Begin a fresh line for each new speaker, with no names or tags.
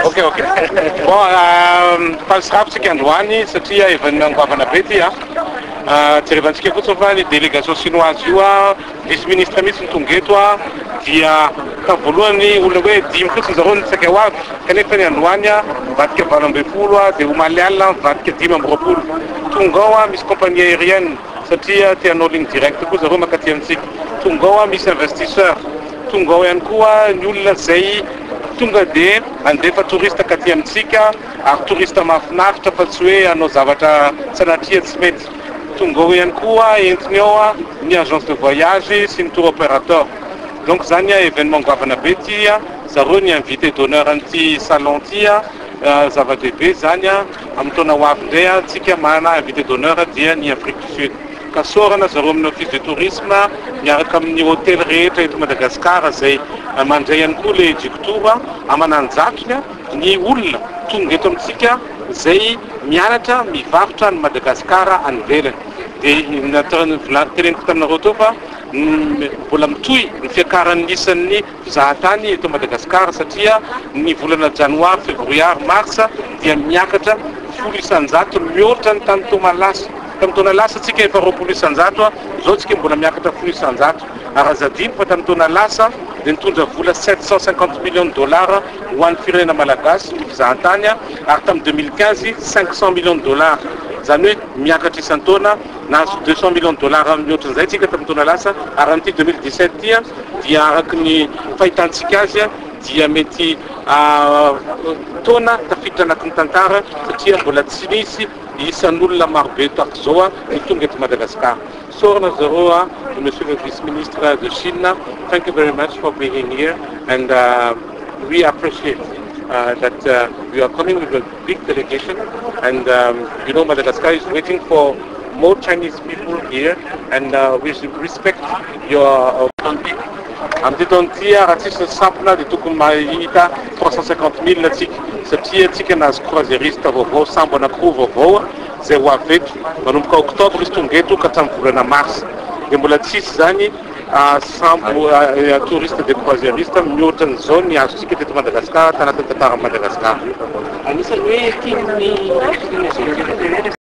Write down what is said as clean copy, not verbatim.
Ok. Bon, palsirafintsika androany satria événement goavana be ty jerevantsika fotsiny fa ny délégation chinoise io vice-ministre mihitsy tonga eto dia tam voalohany olona hoe dimy fotsiny zareo nitsaka ho avy kanefa ny androany mivadika 20 dia Omaliala mivadika 10 tonga ao misy compagnie aérienne satria tianao ligne directe koa zareo makaty amintsika tonga ao misy investisseur tonga ao ihany koa ny olona zay tonga dia mandefa touriste katy amintsika ary touriste mahafinaritra fa tsy hoe anao zavatra sanatria tsy mety tonga ao ihany koa entiny ao ny agence de voyage sy ny tour opérateur donc zany événement goavana be ty zareo ny invité d'honneur an'ity salon ty zava-dehibe zany amin'ny taona ho avy indray tsika mana invité d'honneur dia ny Afrique du Sud ka sorana zareo amin'ny office de tourisme miaraka amin'ny hôtel rehetra eto Madagascar zay mandray ihany koa le jiktour amananjatony ny olona tonga eto amintsika zay mianatra mivarotra ny Madagascar any ivelany dia teneniko taminareo teo fa mbola mitohy ny fiakaran'ny isan'ny mpizahatany eto Madagascar satria ny volana janoary février mars dia miakatra 100 mihoatra ny tany Tomalasa tamin'ny taona lasa tsika efa 20 zao tsika mbola miakatra 100 ary azadiny fa tamin'ny taona lasa dia nitondra vola 750 millions de dollars ho an'ny firenena malagasy ny mpizahatany ary tamin'ny 2015 500 millions de dollars zany hoe miakatra isan-taona nahazo 200 millions de dollars mihoatra izay tsika tamin'ny taona lasa ary amin'ity 2017 ty dia araky ny fahitantsika azy dia mety taona tafiditra anaky ny tantara satria mbola tsy misy isan'olona marobe tahaka zao ny tonga eto Madagascar. Sorna zareo Monsieur le Vice-Ministre de Chine, thank you very much for being here and we appreciate that you are coming with a big delegation and you know Madagascar is waiting for more Chinese people here and we respect your country. Amin'ity taona ity raha tsisy sampona dia tokony mahita 350 000 tsika satria tsika nahazo croisiériste vaovao sambo anankiroa vaovao zay ho avy eto manomboka octobre izy tonga eto ka hatramin'ny volana mars dia mbola tsisy zany sambo touriste de croisiériste mihoatra n'izao ny azontsika teto Madagascar tanatin'ny tantaran'i Madagascar.
Anisany hoe tian'ny